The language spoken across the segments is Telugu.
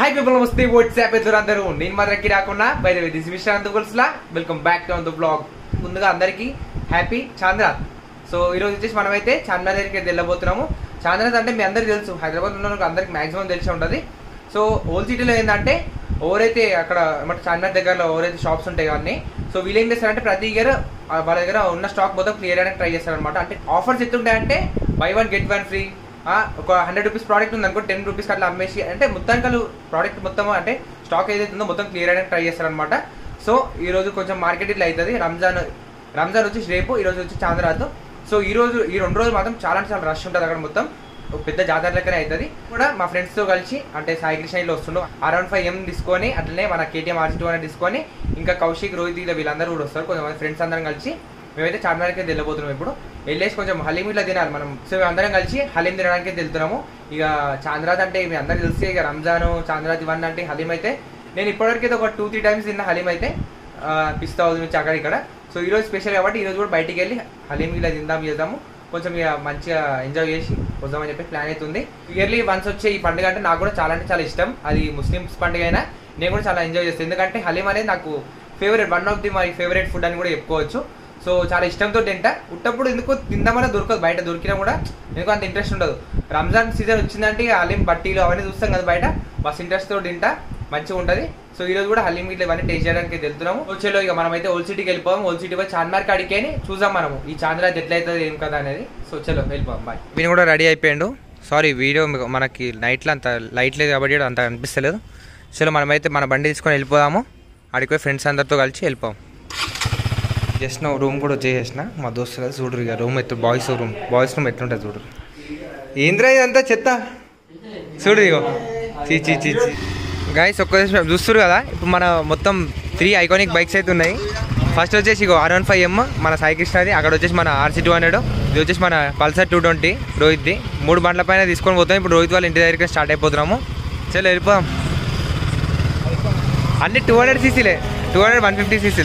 హాయ్ పీపుల్, నమస్తే. వాట్సాప్ ఎదురు అందరూ నేను మాత్రం రాకుండా by the way this mister గోల్స్లా welcome back to the blog. ముందుగా అందరికీ హ్యాపీ చాంద్రాత్. సో ఈరోజు వచ్చేసి మనమైతే చార్మినార్ దగ్గరికి వెళ్ళబోతున్నాము. చాంద్రాత్ అంటే మీ అందరికీ తెలుసు, హైదరాబాద్ ఉన్న అందరికి మాక్సిమం తెలిసి ఉంటుంది. సో ఓల్డ్ సిటీలో ఏంటంటే ఎవరైతే అక్కడ ఏమంటే చార్మినార్ దగ్గరలో ఎవరైతే షాప్స్ ఉంటాయి కానీ సో వీళ్ళు ఏం చేస్తారంటే ప్రతి ఇయర్ వాళ్ళ దగ్గర ఉన్న స్టాక్ మొత్తం క్లియర్ చేయడానికి ట్రై చేస్తారనమాట. అంటే ఆఫర్స్ ఎత్తుంటాయంటే buy one get one free, ఒక 100 రూపీస్ ప్రోడక్ట్ ఉంది అనుకో 10 రూపీస్ అట్లా అమ్మేసి, అంటే మొత్తానికి వాళ్ళు ప్రోడక్ట్ మొత్తం అంటే స్టాక్ ఏదైతే ఉందో మొత్తం క్లియర్ చేయడానికి ట్రై చేస్తారనమాట. సో ఈ రోజు కొంచెం మార్కెట్ ఇట్లా అవుతుంది. రంజాన్ వచ్చి రేపు, ఈ రోజు వచ్చి చాంద్రాత్. సో ఈ 2 రోజులు మాత్రం చాలా రష్ ఉంటుంది అక్కడ, మొత్తం పెద్ద జాతర లెక్కనే అవుతుంది. కూడా మా ఫ్రెండ్స్తో కలిసి అంటే సాయి కృష్ణ ఇల్లు వస్తుండు, అరౌండ్ 5M తీసుకొని అట్లనే మన KTM RC2 అనేది తీసుకొని ఇంకా కౌశిక్, రోహిత్ ఇలా వీళ్ళందరూ కూడా వస్తారు. కొంతమంది ఫ్రెండ్స్ అందరం కలిసి మేమైతే చార్మినార్కి వెళ్ళబోతున్నాం. ఇప్పుడు వెళ్ళేసి కొంచెం హలీం ఇట్లా తినాలి మనం. సో అందరం కలిసి హలీం తినడానికి వెళ్తున్నాము. ఇక చాంద్రాత్ అంటే మీ అందరికి తెలిసి ఇక రంజాన్ చాంద్రాత్ ఇవన్నీ అంటే హలీం అయితే నేను ఇప్పటివరకు అయితే ఒక 2-3 టైమ్స్ తిన్న హలీం అయితే పిస్తా హౌస్ నుంచి అక్కడ ఇక్కడ. సో ఈరోజు స్పెషల్ కాబట్టి ఈరోజు కూడా బయటికి వెళ్ళి హలీం ఇలా తిందాం చేద్దాము, కొంచెం ఇక మంచిగా ఎంజాయ్ చేసి వద్దామని చెప్పి ప్లాన్ అవుతుంది. ఇయర్లీ వన్స్ వచ్చే ఈ పండుగ అంటే నాకు కూడా చాలా అంటే చాలా ఇష్టం. అది ముస్లిమ్స్ పండుగ అయినా నేను కూడా చాలా ఎంజాయ్ చేస్తాను, ఎందుకంటే హలీం అనేది నాకు favourite, one of the my favourite food అని కూడా చెప్పుకోవచ్చు. సో చాలా ఇష్టంతో తింటా. ఉట్టప్పుడు ఎందుకు తిందామన్నా దొరకదు, బయట దొరికినా కూడా ఎందుకు అంత ఇంట్రెస్ట్ ఉండదు. రంజాన్ సీజన్ వచ్చిందంటే హలీం బట్టీలు అవన్నీ చూస్తాం కదా బయట, బస్ ఇంట్రెస్ట్తో తింటా, మంచిగా ఉంటుంది. సో ఈ రోజు కూడా హలీం ఇట్లా ఇవన్నీ టేస్ట్ చేయడానికి వెళ్తున్నాము. వచ్చేలో ఇక మనమైతే ఓల్డ్ సిటీకి వెళ్ళిపోవాలి. ఓల్డ్ సిటీ పోయి చార్మినార్ కాడికి చూద్దాం మనము ఈ చాంద్రాత్ ఎట్లా అవుతుంది ఏం కదా అనేది. సో చలో వెళ్ళిపోదాం. బాయ్. వీని కూడా రెడీ అయిపోయాడు. సారీ వీడియో మనకి నైట్లో అంత లైట్ లేదు కాబట్టి అంత అనిపిస్తలేదు. చలో మనమైతే మన బండి తీసుకొని వెళ్ళిపోదాము. అడిగి పోయి ఫ్రెండ్స్ అందరితో కలిసి వెళ్ళిపోదాం. జస్ట్ రూమ్ కూడా వచ్చేసిన మా దోస్తులు చూడరు. ఇక రూమ్ బాయ్స్ రూమ్ ఎట్లుంటుంది చూడరు. ఏంద్రా ఇదంతా చెత్త చూడు. ఇగో చీ గైస్ ఒక్కసారి చూస్తారు కదా. ఇప్పుడు మన మొత్తం 3 ఐకానిక్ బైక్స్ అయితే ఉన్నాయి. ఫస్ట్ వచ్చేసి ఇగో R15M మన సాయి కృష్ణది, అక్కడ వచ్చేసి మన RC200, ఇది వచ్చేసి మన పల్సర్ 220 రోహిత్ది. 3 బండ్ల పైన తీసుకొని పోతాం. ఇప్పుడు రోహిత్ వాళ్ళ ఇంటి దగ్గరికి స్టార్ట్ అయిపోతున్నాము. చలో వెళ్ళిపోదాం. అన్ని 200cc 150cc.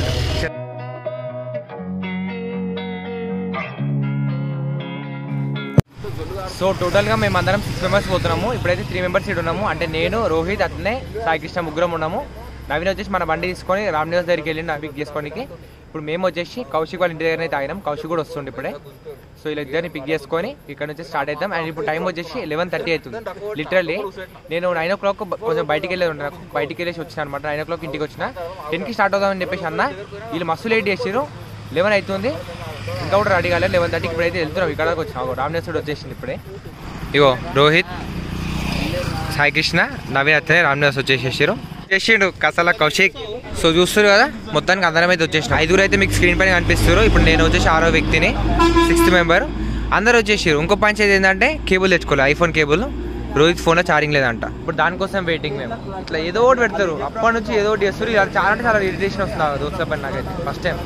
సో టోటల్గా మేము అందరం 6 మెంబర్స్ పోతున్నాము. ఇప్పుడైతే 3 మెంబర్స్ ఇక్కడ ఉన్నాము. అంటే నేను, రోహిత్, అట్లనే సాయి కృష్ణ ముగ్గురం ఉన్నాము. నవీన్ వచ్చేసి మన బండి తీసుకొని రామ్నివాస్ దగ్గరికి వెళ్ళి నా పిక్ చేసుకోనికి. ఇప్పుడు మేము వచ్చేసి కౌశిక్ వాళ్ళ ఇంటి దగ్గర అయితే ఆగినాం. కౌశిక్ కూడా వస్తుండే ఇప్పుడే. సో ఇలా ఇద్దరిని పిక్ చేసుకొని ఇక్కడ నుంచి స్టార్ట్ అవుతాం. అండ్ ఇప్పుడు టైం వచ్చేసి 11:30 అవుతుంది. లిటరల్లీ నేను 9 o'clock కొంచెం బయటికి వెళ్ళేసి వచ్చిన అనమాట. 9 o'clock ఇంటికి వచ్చిన, 10కి స్టార్ట్ అవుదామని చెప్పేసి అన్న. వీళ్ళు మస్తు లేట్ చేసారు. 11 అవుతుంది, ఇంకా కూడా రెడీ కాలేదు. 11:30కి ఇప్పుడైతే వెళ్తున్నాం. ఇక్కడికి వచ్చినాం. రామ్నివాస్ వచ్చేసింది ఇప్పుడే. ఇగో రోహిత్, సాయి కృష్ణ, నవీన్ అత్తనే రామ్నివాస్ వచ్చేసిండు కసల కౌశిక్. సో చూస్తారు కదా మొత్తానికి అందరం అయితే వచ్చేసిన. 5 అయితే మీకు స్క్రీన్ పైన కనిపిస్తారు. ఇప్పుడు నేను వచ్చేసి 6వ వ్యక్తిని, 6th మెంబర్. అందరు వచ్చేసారు. ఇంకో పంచాయతీ ఏంటంటే కేబుల్ తెచ్చుకోవాలి, ఐఫోన్ కేబుల్. రోహిత్ ఫోన్లో ఛార్జింగ్ లేదంట. ఇప్పుడు దానికోసం వెయిటింగ్. మేము ఇట్లా ఏదో ఒకటి పెడతారు, అప్పటి నుంచి ఏదో ఒకటి చేస్తారు. ఇలా చాలా అంటే చాలా ఇరిటేషన్ వస్తుంది దోస్తుల పైన నాకైతే ఫస్ట్ టైం.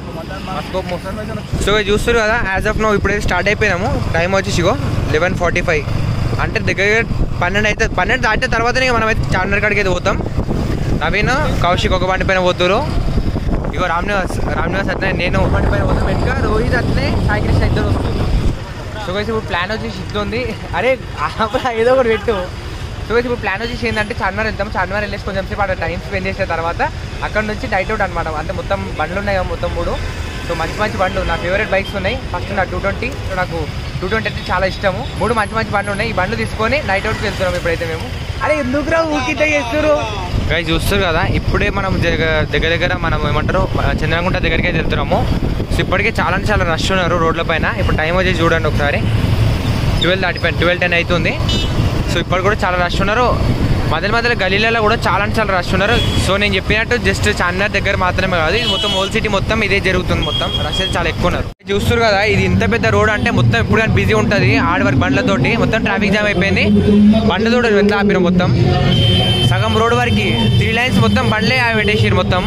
సో చూస్తారు కదా యాజ్ ఆఫ్ నో ఇప్పుడైతే స్టార్ట్ అయిపోయినాము. టైం వచ్చేసి ఇగో 11:45, అంటే దగ్గర 12 అయితే 12 దాటిన తర్వాతనే మనం అయితే చార్మినార్ కాడికి అయితే పోతాం. నవీన్, కౌశిక్ ఒక బండి పైన పోతారు. ఇగో రామ్నివాస్ అట్లనే నేను ఒక బండి పైన పోతాం. వెనుక రోహిత్ అట్లనే సాయి కృష్ణ ఇద్దరు వస్తుంది. సో గైస్ ఇప్పుడు ప్లాన్ వచ్చేసి ఇట్లుంది. అరే ఏదో ఒకటి పెట్టు. సో గైస్ ఇప్పుడు ప్లాన్ వచ్చేసి ఏంటంటే చార్మినార్ వెళ్తాం. చార్మినార్ వెళ్ళేసి కొంచెం సేపు అక్కడ టైం స్పెండ్ చేసిన తర్వాత అక్కడ నుంచి నైట్ అవుట్ అనమాట. అంటే మొత్తం బండ్లు ఉన్నాయి మొత్తం 3. సో మంచి బండ్లు, నా ఫేవరెట్ బైక్స్ ఉన్నాయి. ఫస్ట్ నా 220, నాకు 220 అంటే చాలా ఇష్టము. 3 మంచి బండ్లు ఉన్నాయి. ఈ బండ్లు తీసుకొని నైట్ అవుట్కి వెళ్తున్నాం ఇప్పుడైతే మేము. అరే ఎందుకురా ఊకితే చేస్తారు గైస్. చూస్తారు కదా ఇప్పుడే మనం దగ్గర మనం ఏమంటారు చంద్రగుంట దగ్గరికి అయితే వెళ్తున్నాము. సో ఇప్పటికే చాలా రష్ ఉన్నారు రోడ్ల పైన. ఇప్పుడు టైం వచ్చేసి చూడండి ఒకసారి 12:10 అవుతుంది. సో ఇప్పుడు కూడా చాలా రష్ ఉన్నారు. మధ్యలో గలీలలో కూడా చాలా రష్ ఉన్నారు. సో నేను చెప్పినట్టు జస్ట్ చార్మినార్ దగ్గర మాత్రమే కాదు, ఇది మొత్తం ఓల్డ్ సిటీ మొత్తం ఇదే జరుగుతుంది. మొత్తం రష్ అయితే చాలా ఎక్కువ ఉన్నారు. చూస్తారు కదా ఇది ఇంత పెద్ద రోడ్ అంటే మొత్తం ఇప్పుడు కానీ బిజీ ఉంటుంది. హార్డ్ వర్క్ బండ్లతోటి మొత్తం ట్రాఫిక్ జామ్ అయిపోయింది. బండ్లతో ఎంత ఆపిన మొత్తం సగం రోడ్ వరకు 3 లైన్స్ మొత్తం బండ్లే పెట్టేసారు మొత్తం.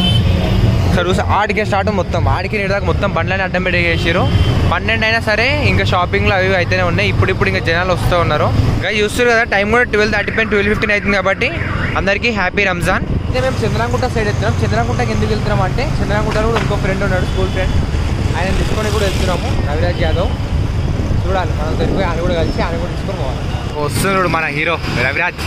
సరే ఆడికే స్టార్ట్ మొత్తం ఆడికి దాకా మొత్తం బండ్లని అడ్డం పెట్టేసారు. 12 అయినా సరే ఇంకా షాపింగ్లు అవి అయితేనే ఉన్నాయి. ఇప్పుడు ఇంకా జనాలు వస్తూ ఉన్నారు. ఇంకా చూస్తారు కదా టైం కూడా 12:30, 12:15 అవుతుంది. కాబట్టి అందరికీ హ్యాపీ రంజాన్. అయితే మేము చంద్రగుంట సైడ్ వెళ్తున్నాం. చంద్రగుంటకి ఎందుకు వెళ్తున్నాం అంటే చంద్రగుంటలో కూడా ఇంకో ఫ్రెండ్ ఉన్నాడు, స్కూల్ ఫ్రెండ్. ఆయన తీసుకొని కూడా వెళ్తున్నాము, రవిరాజ్ యాదవ్. చూడాలి మనం దొరికిపోయి ఆయన కూడా కలిసి ఆయన కూడా తీసుకొని పోవాలి. వస్తున్నాడు మన హీరో రవిరాజ్.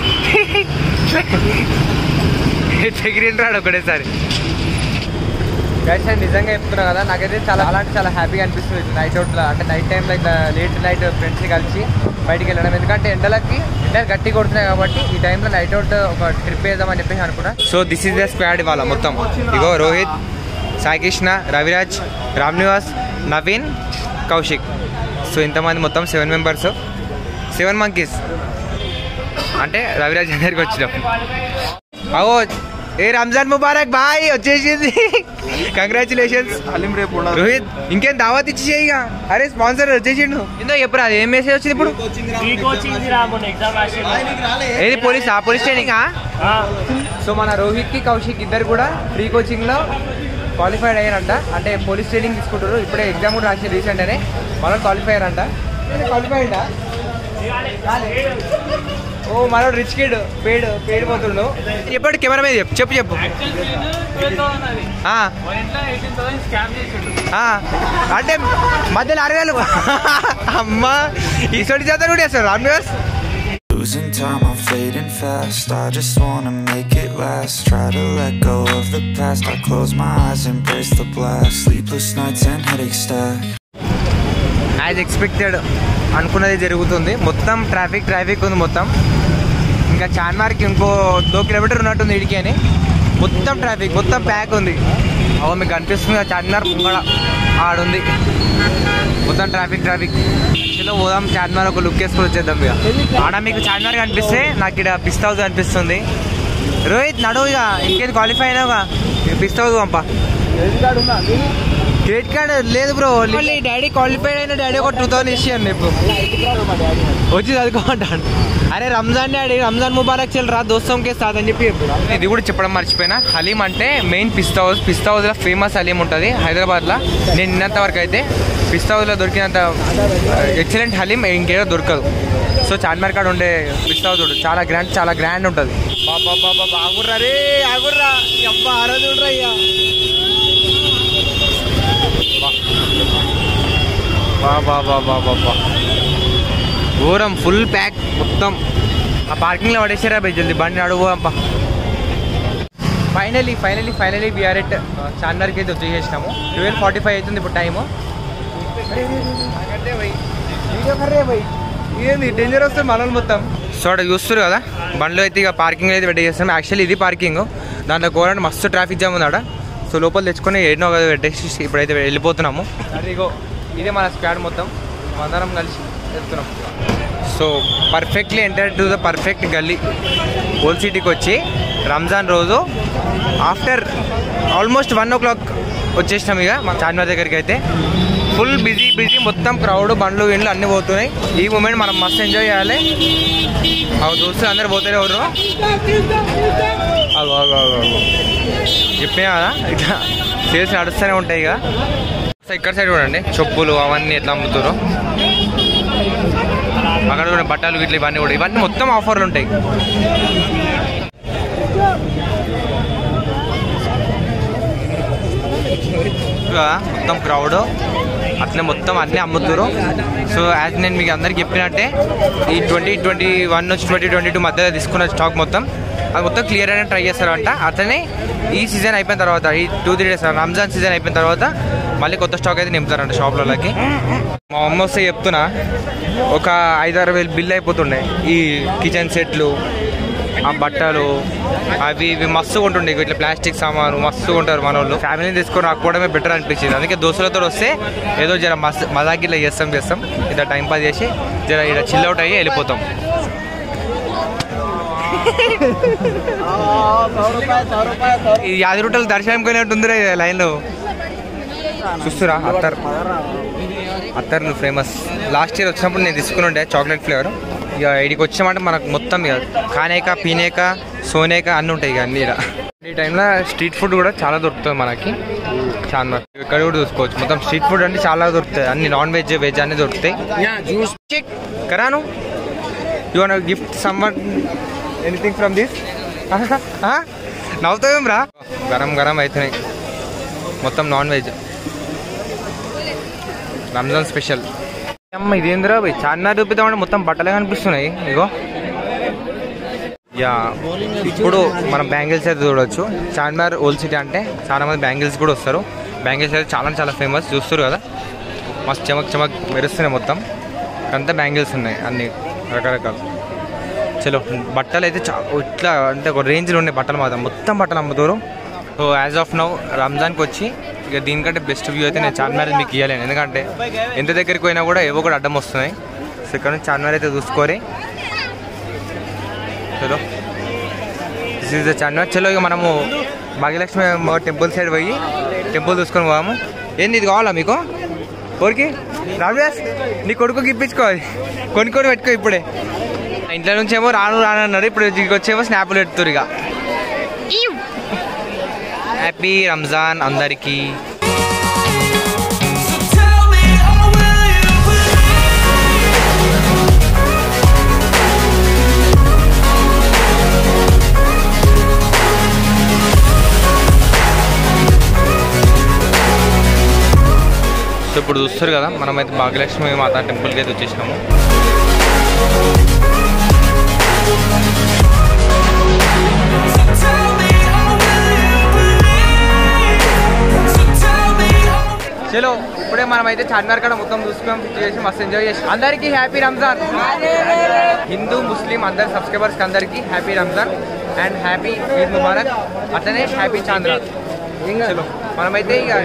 చెగిరింటాడు ఒకటేసారి. గైస్ నేను నిజంగా చెప్తున్నా కదా, నాకైతే చాలా అలాంటి చాలా హ్యాపీగా అనిపిస్తుంది నైట్ అవుట్లో. అంటే నైట్ టైంలో ఇట్లా లేట్ నైట్ ఫ్రెండ్స్ని కలిసి బయటికి వెళ్ళడం. ఎందుకంటే ఎండలు గట్టి కొడుతున్నాయి కాబట్టి ఈ టైంలో నైట్ అవుట్ ఒక ట్రిప్ వేద్దామని చెప్పేసి అనుకున్నా. So this is the squad ఇవాళ మొత్తం. ఇగో రోహిత్, సాయి కృష్ణ, రవిరాజ్, రామ్ నివాస్, నవీన్, కౌశిక్. సో ఇంతమంది మొత్తం 7 మెంబర్స్, 7 monkeys. అంటే రవిరాజ్ దగ్గరికి వచ్చినాం. అవో ఏ రంజాన్ ముబారక్ బాయ్ వచ్చేసింది. కంగ్రాచులేషన్స్ రోహిత్. ఇంకేం దావత్ ఇచ్చి చేయగా. అరే స్పాన్సర్ వచ్చేసిండు. ఏందో ఎప్పుడు అది ఏం మెసేజ్ వచ్చింది ఇప్పుడు? ఏది పోలీస్ ట్రైనింగ్. సో మన రోహిత్ కి కౌశిక్ ఇద్దరు కూడా ఫ్రీ కోచింగ్ లో క్వాలిఫైడ్ అయ్యారంట. అంటే పోలీస్ ట్రైనింగ్ తీసుకుంటారు. ఇప్పుడే ఎగ్జామ్ కూడా రాసి రీసెంట్ అనే మనం క్వాలిఫై అయ్యారంట. క్వాలిఫైడా? ఓ మన రిచ్ కిడ్ పేడు పోతుండు. చెప్పాడు కెమెరా మీద చెప్పు. అంటే మధ్యలో 6,000. అమ్మా ఈ సొడి చేత కూడా వేస్తారు Ramnivas. Losing time, I'm fading fast. I just wanna make it last. Try to let go of the past. I close my eyes, embrace the blast. Sleepless nights and headache stack. As expected అనుకున్నది జరుగుతుంది. మొత్తం ట్రాఫిక్ ఉంది మొత్తం. ఇంకా చార్మార్కి ఇంకో 2 kilometers ఉన్నట్టుంది ఇడికి అని. మొత్తం ట్రాఫిక్, మొత్తం ప్యాక్ ఉంది. అవు మీకు అనిపిస్తుంది చార్మినార్ ముంగడ ఆడుంది. మొత్తం ట్రాఫిక్. చలో పోదాం చార్మినార్, ఒక లుక్ వేసుకొని వచ్చేద్దాం. ఇక ఆడ మీకు చార్మినార్ కనిపిస్తే నాకు ఇక్కడ పిస్తా హౌస్ అనిపిస్తుంది. రోహిత్ నడువు ఇక, ఇంకేది క్వాలిఫై అయినావుగా, పిస్తా హౌస్ పంప. క్రెడిట్ కార్డు లేదు బ్రో. డాడీ క్వాలిఫైడ్ అయిన డాడీ ఒక 2,000 ఇచ్చాను ఇప్పుడు వచ్చి చదువుకోమంటాడు. అరే రంజాన్ ముబారక్ చెల్ రా దోస్తంకే సాద్ అని చెప్పి ఇది కూడా చెప్పడం మర్చిపోయినా. హలీం అంటే మెయిన్ పిస్తా హౌస్లో ఫేమస్ హలీం ఉంటుంది హైదరాబాద్లో. నేను నిన్నంత వరకు అయితే పిస్తా హౌస్లో దొరికినంత ఎక్సలెంట్ హలీం ఇంకేదో దొరకదు. సో చార్మినార్ కాడ ఉండే పిస్తా హౌస్ చూడు, చాలా గ్రాండ్ ఉంటుంది. బాబా ఆగుర్రా రే ఆగుర్రా అబ్బా ఆ రోజు చూడరా. బాబా ఘోరం, ఫుల్ ప్యాక్ మొత్తం. ఆ పార్కింగ్లో పడేసారా బై జల్దీ బండి అడుగు అబ్బా. ఫైనలీ వీఆర్ ఎట్ చార్మినార్కి అయితే వచ్చేసేసినాము. 12:45 అవుతుంది ఇప్పుడు టైము. ఏంది డేంజర్ వస్తుంది మనల్ని మొత్తం. సో అక్కడ చూస్తారు కదా బండ్లో అయితే ఇక పార్కింగ్ అయితే పెట్టేస్తాం. యాక్చువల్లీ ఇది పార్కింగ్, దాంట్లో ఘోరంగా మస్తు ట్రాఫిక్ జామ్ ఉంది ఆడ. సో లోపల తెచ్చుకొని ఏడనో కదా పెట్టేసి ఇప్పుడైతే వెళ్ళిపోతున్నాము. ఇగో ఇదే మన స్క్వాడ్ మొత్తం అందరం కలిసి వెళ్తున్నాం. So perfectly enter to the perfect గల్లీ. ఓల్డ్ సిటీకి వచ్చి రంజాన్ రోజు ఆఫ్టర్ ఆల్మోస్ట్ 1 o'clock వచ్చేసినాం ఇక మా చార్మినార్ దగ్గరికి. అయితే ఫుల్ బిజీ మొత్తం క్రౌడ్, బండ్లు ఇండ్లు అన్నీ పోతున్నాయి. ఈ మూమెంట్ మనం మస్తు ఎంజాయ్ చేయాలి. దోస్తులు అందరు పోతారు. ఎవరు చెప్పినా కదా ఇట్లా సేల్స్ నడుస్తూనే ఉంటాయి. ఇక ఇక్కడ సైడ్ చూడండి చెప్పులు అవన్నీ ఎట్లా అమ్ముతారో. అక్కడ కూడా బట్టలు గిట్లు ఇవన్నీ మొత్తం ఆఫర్లు ఉంటాయి. మొత్తం క్రౌడ్ అట్లనే మొత్తం అన్నీ అమ్ముతారు. సో యాజ్ నేను మీకు అందరికి చెప్పినట్టే ఈ 2021 నుంచి 2022 మధ్యలో తీసుకున్న స్టాక్ మొత్తం అది మొత్తం క్లియర్ అయినా ట్రై చేస్తారంట. అట్లనే ఈ సీజన్ అయిపోయిన తర్వాత, ఈ 2-3 days రంజాన్ సీజన్ అయిపోయిన తర్వాత మళ్ళీ కొత్త స్టాక్ అయితే నింపుతారంట షాప్లకి. మా అమ్మ వస్తే చెప్తున్నా ఒక 5-6 వేలు బిల్ అయిపోతుండే. ఈ కిచెన్ సెట్లు, ఆ బట్టలు అవి ఇవి మస్తు ఉంటుండే. ఇట్లా ప్లాస్టిక్ సామాను మస్తు ఉంటారు మన వాళ్ళు. ఫ్యామిలీని తీసుకొని రాకపోవడమే బెటర్ అనిపించింది. అందుకే దోస్తులతో వస్తే ఏదో జర మజాకి ఇట్లా చేస్తాం ఇట్లా టైం పాస్ చేసి జర ఇలా చిల్ అవుట్ అయ్యి వెళ్ళిపోతాం. ఈ 50 రూపాయలు దర్శనం కొనేట్టుందిరే లైన్లో. చూస్తురా అత్తర్లు ఫేమస్. లాస్ట్ ఇయర్ వచ్చినప్పుడు నేను తీసుకుని ఉండే చాక్లెట్ ఫ్లేవర్. ఇక ఇడికి వచ్చామంటే మనకు మొత్తం ఇక కానేక పీనేక సోనేక అన్నీ ఉంటాయి ఇక అన్నీ. ఈ టైంలో స్ట్రీట్ ఫుడ్ కూడా చాలా దొరుకుతుంది మనకి చార్మినార్. ఇక్కడ కూడా చూసుకోవచ్చు మొత్తం స్ట్రీట్ ఫుడ్ అంటే చాలా దొరుకుతాయి. అన్ని నాన్ వెజ్ అన్నీ దొరుకుతాయి. కరాను you want gift someone anything from this? నవ్వుతావేం రా. గరం అవుతున్నాయి మొత్తం నాన్ వెజ్. రంజాన్ స్పెషల్ అమ్మ ఇదేంద్రా చార్మినార్ చూపిద్దామంటే మొత్తం బట్టలే కనిపిస్తున్నాయి ఇగో. యా ఇప్పుడు మనం బ్యాంగిల్స్ అయితే చూడవచ్చు. చార్మినార్ ఓల్డ్ సిటీ అంటే చాలా మంది బ్యాంగిల్స్ కూడా వస్తారు. బ్యాంగిల్స్ అయితే చాలా చాలా ఫేమస్, చూస్తారు కదా మస్తు చమక్ చమక్ మెరుస్తున్నాయి. మొత్తం అంతా బ్యాంగిల్స్ ఉన్నాయి అన్ని రకరకాలు. చలో బట్టలు అయితే ఇట్లా అంటే ఒక రేంజ్లో ఉన్నాయి బట్టలు, మాత్రం మొత్తం బట్టలు అమ్ముతారు. సో యాజ్ ఆఫ్ నౌ రంజాన్కి వచ్చి ఇక దీనికంటే బెస్ట్ వ్యూ అయితే నేను చార్మినార్ మీకు ఇవ్వలేను, ఎందుకంటే ఎంత దగ్గరికి పోయినా కూడా ఏవో కూడా అడ్డం వస్తున్నాయి. సో ఇక్కడ నుంచి చార్మినార్ అయితే చూసుకోరి. చలో దిస్ ఈజ్ ద చార్మినార్. చలో ఇక మనము భాగ్యలక్ష్మి టెంపుల్ సైడ్ పోయి టెంపుల్ చూసుకొని పోదాము. ఏంది ఇది కావాలా మీకు? కోరికి రావ్యాస్ నీ కొడుకు ఇప్పించుకోవాలి, కొనుక్కొని పెట్టుకో ఇప్పుడే. ఇంట్లో నుంచి ఏమో రాను అన్నారు, ఇప్పుడు వచ్చేమో స్నాప్లు పెడుతురు. ఇక హ్యాపీ రంజాన్ అందరికీ. సో ఇప్పుడు చూస్తారు కదా మనమైతే భాగ్యలక్ష్మి మాతా టెంపుల్కి అయితే వచ్చేసినాము. చలో ఇప్పుడే మనం అయితే చార్మినార్ కాడ మొత్తం చూసుకొని మస్తు ఎంజాయ్ చేసి అందరికీ హ్యాపీ రంజాన్. హిందూ ముస్లిం అందరి సబ్స్క్రైబర్స్ అందరికీ happy Ramzan and happy Eid ముబారక్, అట్లనే హ్యాపీ చాంద్రాత్. చలో మనమైతే ఇక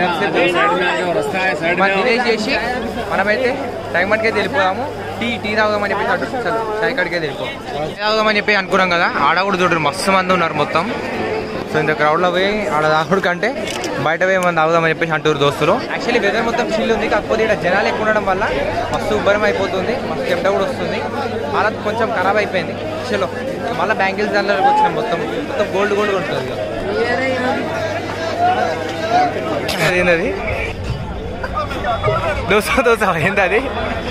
డిలే చేసి మనమైతే టైంకి వెళ్ళిపోదాము. టీ తాగుదామని చెప్పి చలో చాయ్ కాడికి వెళ్ళిపోదాం. టీ తాగుదామని చెప్పి అనుకున్నాం కదా, ఆడ కూడా చూడరు మస్తు మంది ఉన్నారు మొత్తం. సో ఇంత క్రౌడ్లో పోయి ఆడ తాగుడు కంటే బయట పోయి మనం తాగుదామని చెప్పేసి అంటారు దోస్తులు. యాక్చువల్లీ వెదర్ మొత్తం చిల్ ఉంది, కాకపోతే ఇక్కడ జనాలు ఎక్కువ ఉండడం వల్ల మస్తు ఉబ్బరం అయిపోతుంది, మస్తు చెమట కూడా వస్తుంది, అలా కొంచెం ఖరాబ్ అయిపోయింది. చలో మళ్ళీ బ్యాంగిల్స్ దానిలోకి వచ్చినాం, మొత్తం గోల్డ్ ఉంటుంది. ఏంటది దోశ ఏంటి అది?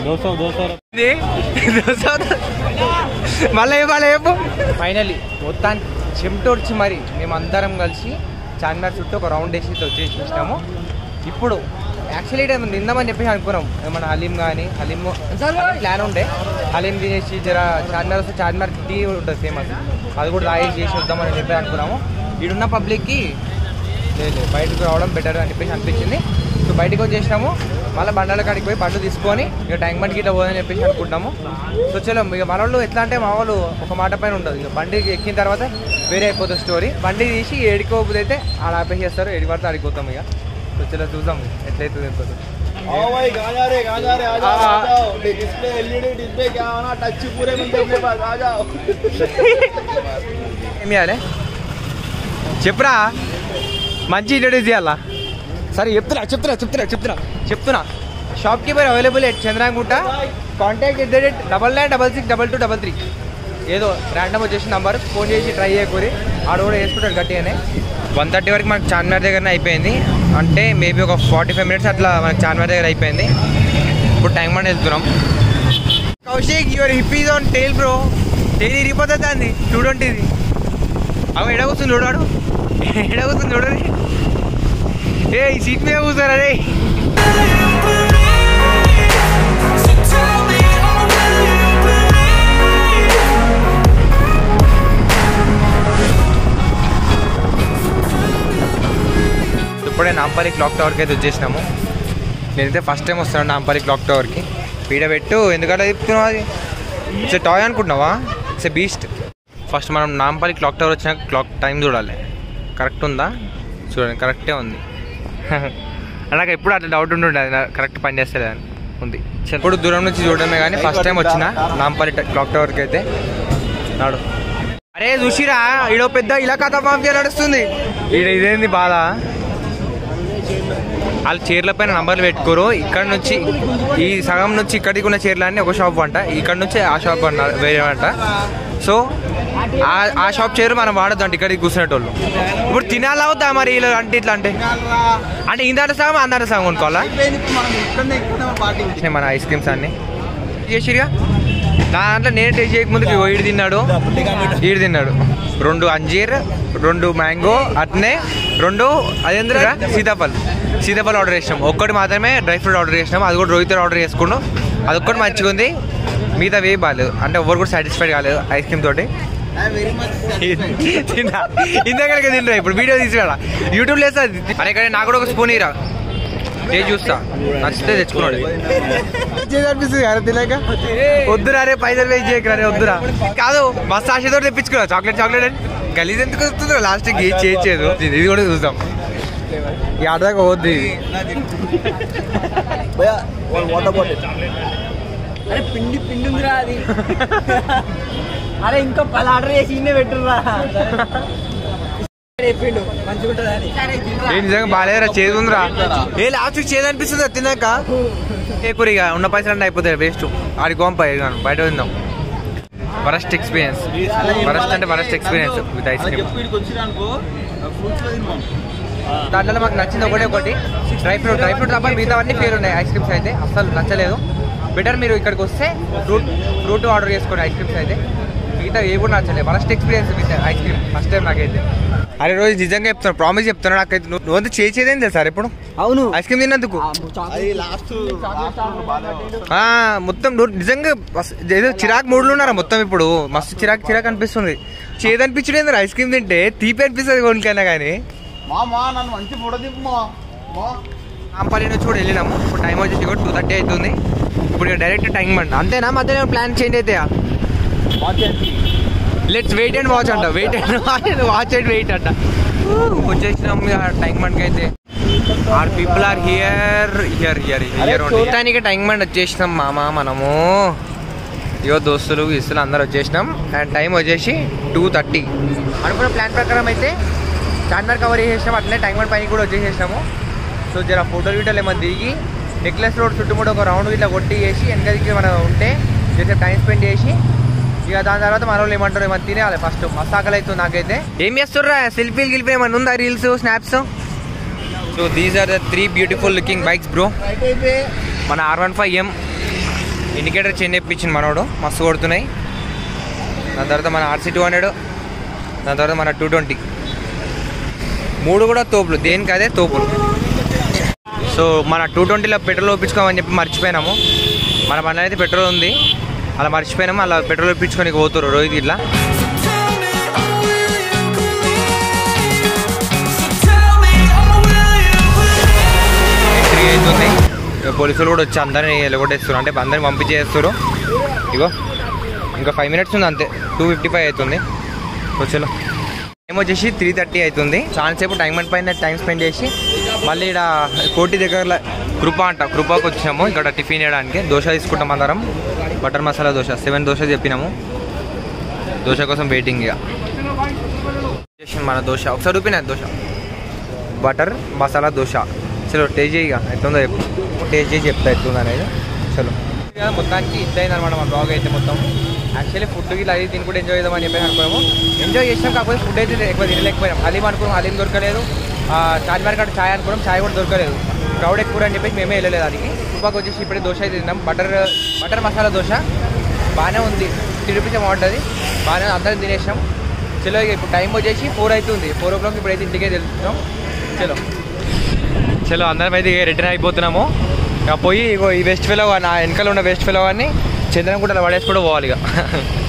మళ్ళీ ఫైనల్లీ మొత్తానికి చెమటోడ్చి మరి మేమందరం కలిసి చార్మినార్ చుట్టూ ఒక రౌండ్ వేసి వచ్చేసినాము. ఇప్పుడు యాక్చువల్లీ నిందామని చెప్పేసి అనుకున్నాం, ఏమన్నా హలీం కానీ హలీం ప్లాన్ ఉండే, హలీం తినేసి జర చార్మినార్ వస్తే చార్మినార్ టీ ఉంటుంది ఫేమస్, అది కూడా తాగేసి చేసి వద్దామని చెప్పి అనుకున్నాము. ఈడున్న పబ్లిక్కి లేదు బయటకు రావడం బెటర్ అని చెప్పేసి అనిపించింది. సో బయటకు వచ్చేసినాము, మళ్ళీ బండాల కాడికి పోయి బండ్లు తీసుకొని ఇక ట్యాంక్ బండ్కి ఇట్లా పోదని చెప్పేసి అనుకుంటాము. సో చలో ఇక మన వాళ్ళు ఎట్లా అంటే మా వాళ్ళు ఒక మాట పైన ఉంటుంది, ఇక బండికి ఎక్కిన తర్వాత వేరే అయిపోతుంది స్టోరీ. బండి తీసి ఏడుకోకపోతే అయితే ఆడ ఆపేసేస్తారు, ఏడి పడితే ఆడిపోతాం ఇక. సో చలో చూద్దాం ఎట్లయితే అయిపోతుంది. ఏమి చేయాలి చెప్పురా, మంచి ఇంట్రడ్యూస్ చేయాలా? సరే చెప్తున్నా shop keeper available at Chandrayangutta, contact @99662233. ఏదో ర్యాండమ్ వచ్చేసి నంబర్, ఫోన్ చేసి ట్రై చేయకూరి, ఆడ కూడా వేసుకుంటాడు గట్టిగానే. 1:30 వరకు మనకు చార్మినార్ దగ్గరనే అయిపోయింది, అంటే మేబీ ఒక 45 మినిట్స్ అట్లా మనకు చార్మినార్ దగ్గర అయిపోయింది. ఇప్పుడు టైం బండ్ వెళ్తున్నాం. Kaushik your hippies on tail bro, tail ఇరిగిపోతుంది అంది 220. అవి ఎడగొస్తుంది చూడాడు, ఎడగొస్తుంది చూడండి. ఏ ఈ సీట్ మీద కూర్చోరా రే. ఇప్పుడే నాంపల్లి క్లాక్ టవర్కి అయితే వచ్చేసినాము. నేనైతే ఫస్ట్ టైం వస్తున్నాను నాంపల్లి క్లాక్ టవర్కి. పీడ పెట్టు ఎందుకంటే చెప్తున్నావు, అది ఇట్స్ టాయ్ అనుకుంటున్నావా? It's beast. ఫస్ట్ మనం నాంపల్లి క్లాక్ టవర్ వచ్చినాక క్లాక్ టైం చూడాలి, కరెక్ట్ ఉందా చూడండి. కరెక్టే ఉంది. నాకు ఎప్పుడు అట్లా డౌట్ ఉంటుండే అది కరెక్ట్ పని చేస్తలే అని ఉంది. ఇప్పుడు దూరం నుంచి చూడడమే కానీ ఫస్ట్ టైం వచ్చిన నాంపల్లి క్లాక్ టవర్కి అయితే. నాడు అరే చూసిరా, ఈడో పెద్ద ఇలాకా మాఫియా నడుస్తుంది. ఇదేంది బాధ, వాళ్ళు చీరల పైన నంబర్లు పెట్టుకోరు. ఇక్కడ నుంచి ఈ సగం నుంచి ఇక్కడికి ఉన్న చీరలు అన్నీ ఒక షాప్ అంట, ఇక్కడ నుంచి ఆ షాప్ అన్న వేరే అంట. సో ఆ షాప్ చీర మనం వాడద్దు అంటే ఇక్కడికి కూర్చునేటోళ్ళు. ఇప్పుడు తినాలా అవుతా మరి ఇలా అంటే ఇట్లా అంటే ఇందాట సగం అందాట సగం కొనుక్కోవాలా? మన ఐస్ క్రీమ్స్ అన్నీ చేసిరిగా, దాంట్లో నేను టేస్ట్ చేయకముందు ఈడు తిన్నాడు 2 అంజీర్ 2 మ్యాంగో, అట్నే 2 అదేంద్ర సీతాఫల్ ఆర్డర్ చేసినాం. ఒక్కటి మాత్రమే డ్రై ఫ్రూట్ ఆర్డర్ చేసినాం, అది కూడా రోహిత్ ఆర్డర్ చేసుకున్నాం. అదొక్కటి మంచిగా ఉంది, మిగతా వే బాగాలేదు. అంటే ఎవరు కూడా సాటిస్ఫైడ్ కాలేదు ఐస్ క్రీమ్ తోటి. ఇందాకలకే తింటా, ఇప్పుడు వీడియో తీసుకురా యూట్యూబ్ లేదు అరే. కానీ నాకు కూడా ఒక స్పూన్ ఇరా, ఏ చూస్తా నచ్చితే తెచ్చుకున్నాడు. అనిపిస్తుంది కదా తినాక. వద్దురా రే, పైసలు వేస్ట్ చేయకరా రే, వద్దురా. కాదు మస్తు ఆశతో తెప్పించుకున్నా చాక్లెట్ చాక్లెట్ అని. గలీజ్ ఎందుకు వస్తుందో లాస్ట్కి చేయలేదు. ఇది కూడా చూద్దాం, ఈ ఆడదాకా వద్దు ఇది. అరే పిండి పిండి ఉందిరా అది. అరే ఇంకా 10 ఆర్డర్ చేసి ఇన్నే పెట్టుర్రా. చెప్పిండు మంచిగా నిజంగా బాగాలేదురా, చేదు ఉందిరా. ఏ లాస్ట్ చేదు అనిపిస్తుంది తిన్నాక. ఏ కూరగా ఉన్న పైసలు అంటే అయిపోతాయి వేస్ట్. ఆడి గోంప బయట తిందాం. వరస్ట్ ఎక్స్పీరియన్స్, వరస్ట్ అంటే worst experience with ice cream. దాంట్లో మాకు నచ్చింది ఒకటి డ్రై ఫ్రూట్ తప్ప మిగతా అన్ని పేరు ఉన్నాయి. ఐస్ క్రీమ్స్ అయితే అసలు నచ్చలేదు. బెటర్ మీరు ఇక్కడికి వస్తే ఫ్రూట్ ఆర్డర్ చేసుకోండి ఐస్ క్రీమ్స్ అయితే. మిగతా ఏ కూడా నచ్చలేదు. Worst experience with ice cream first time నాకైతే. అరే రోజు నిజంగా చెప్తాను, ప్రామిస్ చెప్తున్నాను. నాకైతే నువ్వు చేసేదేం తెలుసా సార్ ఇప్పుడు అవును ఐస్ క్రీమ్ తిన్నందుకు. మొత్తం నిజంగా ఏదో చిరాకు మూడులు ఉన్నారా మొత్తం. ఇప్పుడు మస్తు చిరాకు అనిపిస్తుంది. చేదు అనిపించలేదు ఐస్ క్రీమ్ తింటే, తీపి అనిపిస్తుంది కొనికైనా. కానీ నాంపల్లి నుంచి కూడా వెళ్ళినాము. ఇప్పుడు టైం వచ్చేసి కూడా 2:30 అవుతుంది. ఇప్పుడు డైరెక్ట్ టైం బండి అంతేనా, మధ్యలో ప్లాన్ చేంజ్ అయితే లెట్స్ వెయిట్ అండ్ వాచ్ అంట. Wait and watch and wait అంట. వచ్చేసినాం టైం బండ్కి అయితే. ఆర్ పీపుల్ ఆర్ హియర్ మొత్తానికి టైం బండ్ వచ్చేసినాం మామ మనము. ఇవో దోస్తులు ఇస్తులు అందరు వచ్చేసినాం. అండ్ టైం వచ్చేసి 2:30. అనుకున్న ప్లాన్ ప్రకారం అయితే చార్మినార్ కవర్ చేసేసినాం. అట్లనే టైం బండ్ పైన కూడా వచ్చేసేసినాము. సో జర ఫోటోలు వీటోలు ఏమన్నా దిగి నెక్లెస్ రోడ్ చుట్టుముట్టు ఒక రౌండ్ ఇట్లా కొట్టి చేసి వెనకదికి మనం ఉంటే చేసే టైం స్పెండ్ చేసి ఇక దాని తర్వాత మన వాళ్ళు ఏమంటారు ఏమన్నా తినేయాలి. ఫస్ట్ మస్తాకలు అవుతుంది నాకైతే. ఏం చేస్తుర్రా సెల్ఫీలు గిల్ఫీ ఏమన్నా ఉందా, reels snaps? So these are the 3 beautiful looking bikes bro. మన R15M ఇండికేటర్ చేంజ్ చేయించింది మనోడు, మస్తు కొడుతున్నాయి. దాని తర్వాత మన RC200, దాని తర్వాత మన 220. 3 కూడా తోపులు, దేనికి అదే తోపులు. సో మన 220లో పెట్రోల్ ఒప్పించుకోమని చెప్పి మర్చిపోయినాము. మన బండి అయితే పెట్రోల్ ఉంది, అలా మర్చిపోయినాము. అలా పెట్రోల్ ఒప్పించుకొని పోతారు రోహిత్ ఇట్లా. ఎంట్రీ అవుతుంది. పోలీసులు కూడా వచ్చి అందరినీ ఎలగొట్టేస్తారు, అంటే అందరిని పంపించేస్తారు. ఇగో ఇంకా 5 minutes ఉంది అంతే. 2:55 అవుతుంది. వచ్చేలో టైం వచ్చేసి 3:30 అవుతుంది. చాలాసేపు టైం పైన టైం స్పెండ్ చేసి మళ్ళీ ఇక్కడ కోటి దగ్గర కృపాకి వచ్చాము. ఇక్కడ టిఫిన్ చేయడానికి దోశ తీసుకుంటాం అందరం. బటర్ మసాలా దోశ 7 దోశ చెప్పినాము. దోశ కోసం వెయిటింగ్. ఇక మన దోశ ఒకసారి చూపిన దోశ బటర్ మసాలా దోశ. చలో టేస్ట్ చేయి, ఇక ఎట్లుందో చెప్పు. టేస్ట్ చేసి చెప్తా ఎట్లుందో అనేది. చలో మొత్తానికి ఇద్దయింది అనమాట మన బ్లాగ్ అయితే మొత్తం. యాక్చువల్లీ ఫుడ్కి అది దీన్ని కూడా ఎంజాయ్ చేద్దామని చెప్పి అనుకున్నాము. ఎంజాయ్ చేసాం, కాకపోతే ఫుడ్ అయితే ఎక్కువ తినలేకపోయాం. హలీం అనుకున్నాం, హలీం దొరకలేదు. చార్మినార్ కాడ ఛాయ్ అనుకున్నాం, ఛాయ్ కూడా దొరకలేదు. క్రౌడ్ ఎక్కువ అని చెప్పేసి మేమే వెళ్ళలేదు దానికి. కృపాకి వచ్చేసి ఇప్పుడే దోశ అయితే తిన్నాం. బటర్ మసాలా దోశ బాగానే ఉంది, 50 రూపీస్ బాగుంటుంది. బాగానే అందరం తినేసాం. చలో ఇక ఇప్పుడు టైం వచ్చేసి 4 అవుతుంది. 4 o'clock ఇప్పుడైతే ఇంటికే తెలుస్తున్నాం. చలో అందరం అయితే రిటర్న్ అయిపోతున్నాము. ఇక పోయి ఇగో ఈ వెస్ట్ ఫెలో నా వెనకాల ఉన్న వెస్ట్ ఫెలో అని చంద్రంగుట్టలో పడేసి కూడా పోవాలి ఇక.